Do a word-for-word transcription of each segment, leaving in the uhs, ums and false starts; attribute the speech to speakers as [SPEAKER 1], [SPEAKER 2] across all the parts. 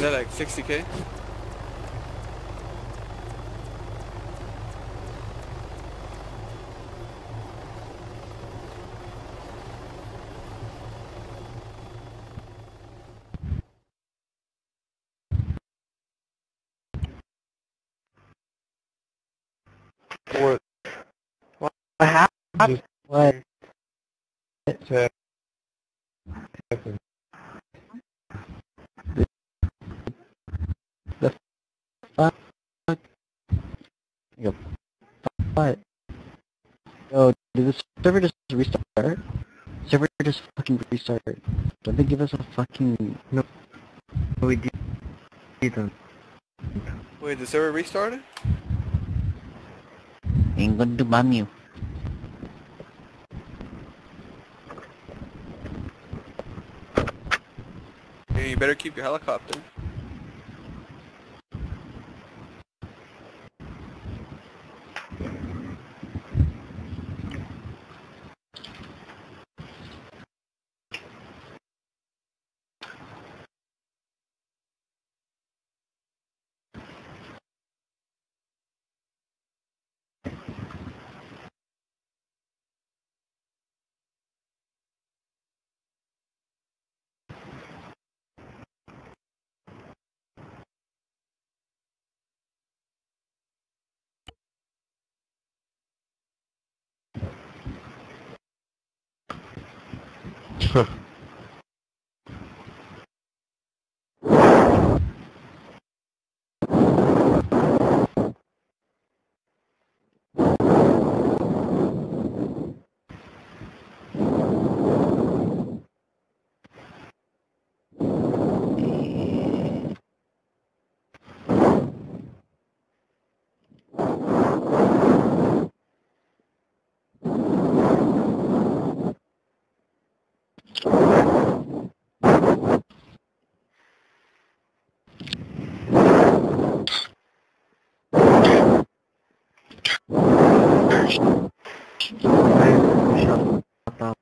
[SPEAKER 1] Is that like sixty K?
[SPEAKER 2] What?
[SPEAKER 3] What happened? What?
[SPEAKER 2] Happened?
[SPEAKER 3] The fuck? Yo, what? Yo, did the server just restart? Server just fucking restarted. Don't they give us a fucking...
[SPEAKER 2] No, we didn't.
[SPEAKER 1] Wait, the server restarted?
[SPEAKER 3] Ain't gonna do bomb you.
[SPEAKER 1] Hey, you better keep your helicopter.
[SPEAKER 2] Shut up.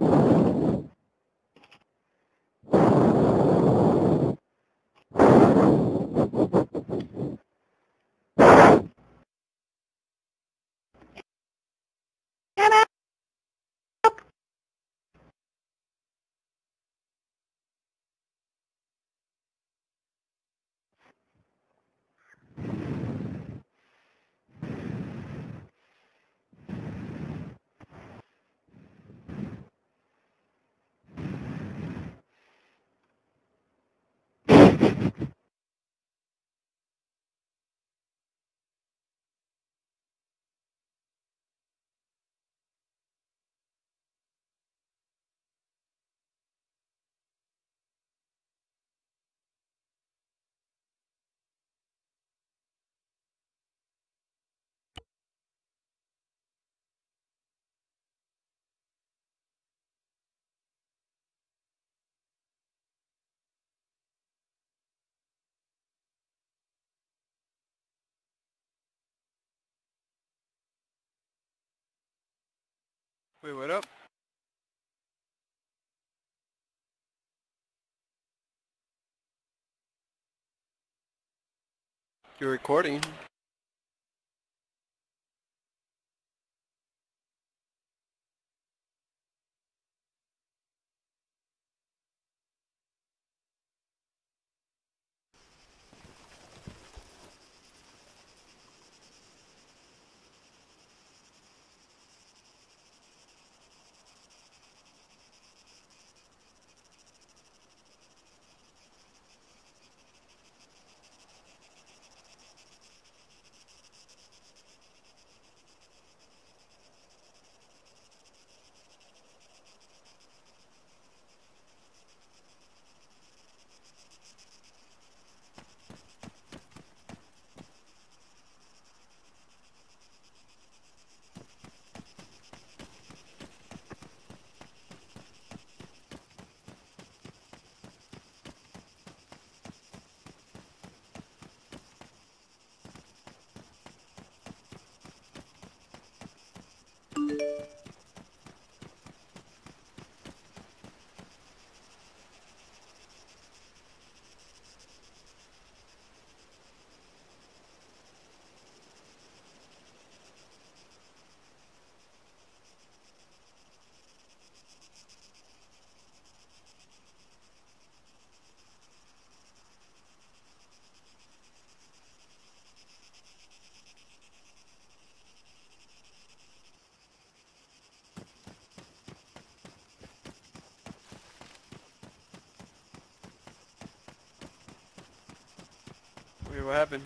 [SPEAKER 1] Wait, what up? You're recording. what happened?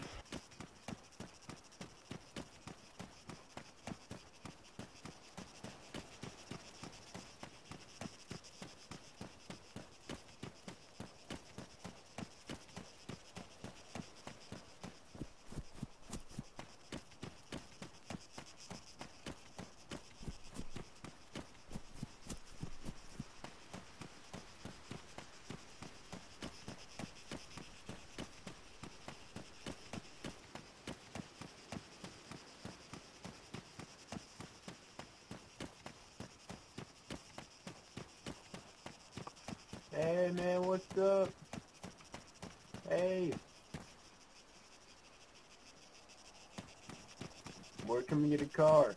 [SPEAKER 2] Hey man, what's up? Hey. Where can we get a car?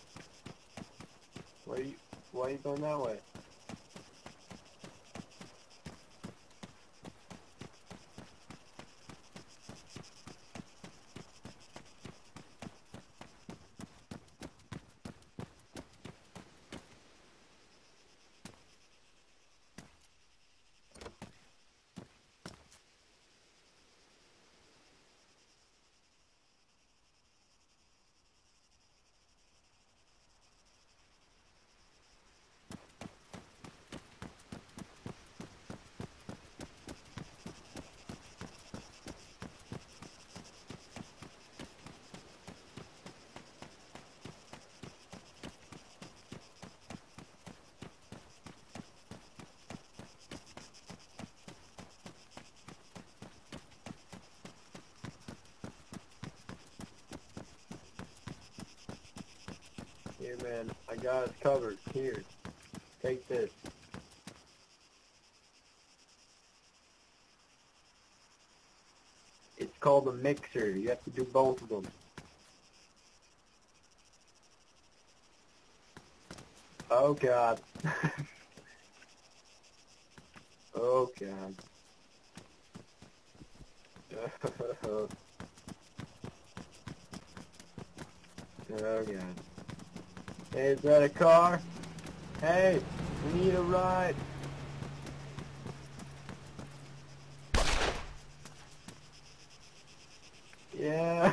[SPEAKER 2] Why are you, why are you going that way? Here man, I got us covered. Here, take this. It's called a mixer. You have to do both of them. Oh god. Oh god. Oh god. Hey, is that a car? Hey, we need a ride. Yeah.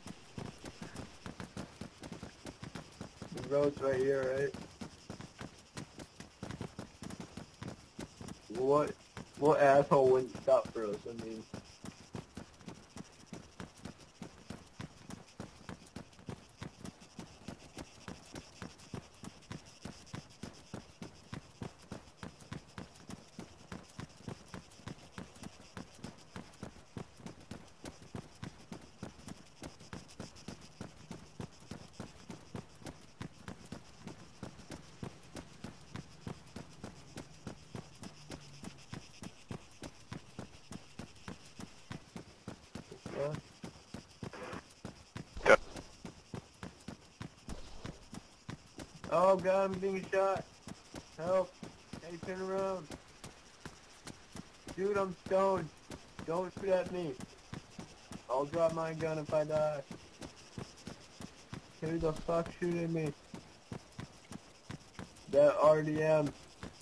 [SPEAKER 2] The road's right here, right? What? What asshole wouldn't stop for us? I mean. What? Oh god, I'm being shot. Help. Hey, turn around. Dude, I'm stoned. Don't shoot at me. I'll drop my gun if I die. Who the fuck shooting me? That R D M.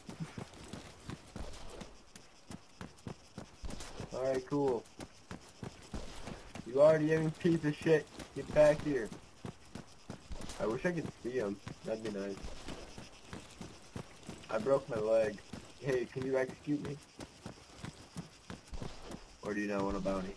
[SPEAKER 2] Alright, cool. You R D M piece of shit. Get back here. I wish I could see him. That'd be nice. I broke my leg. Hey, can you execute me? Or do you not want a bounty?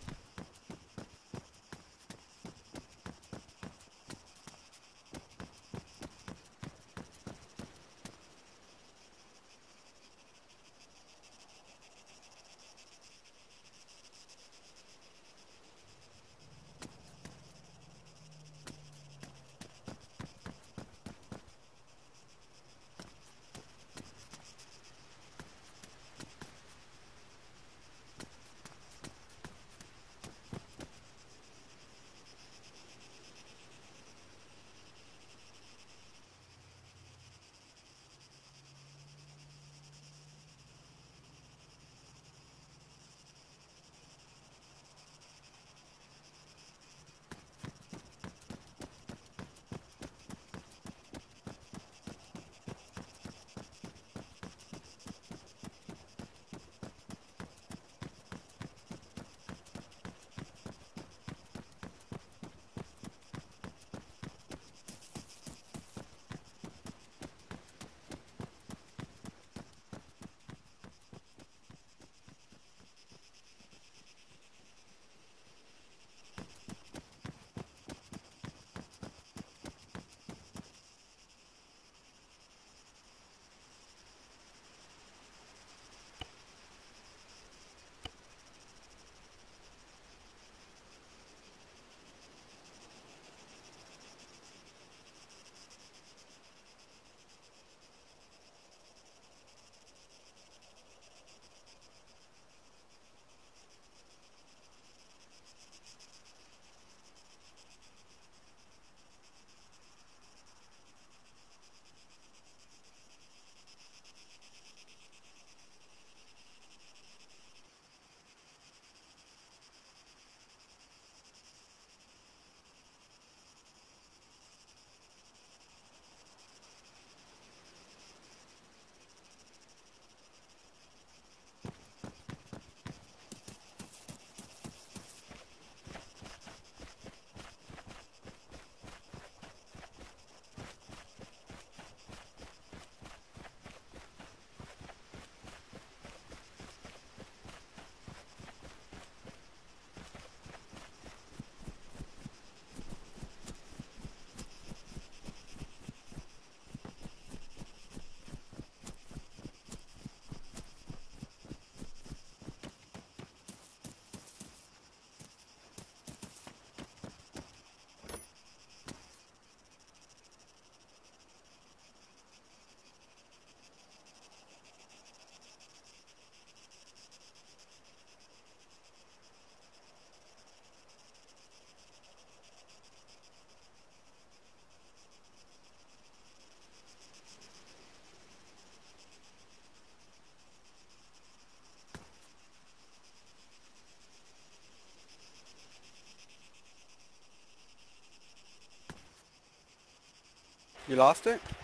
[SPEAKER 1] You lost it?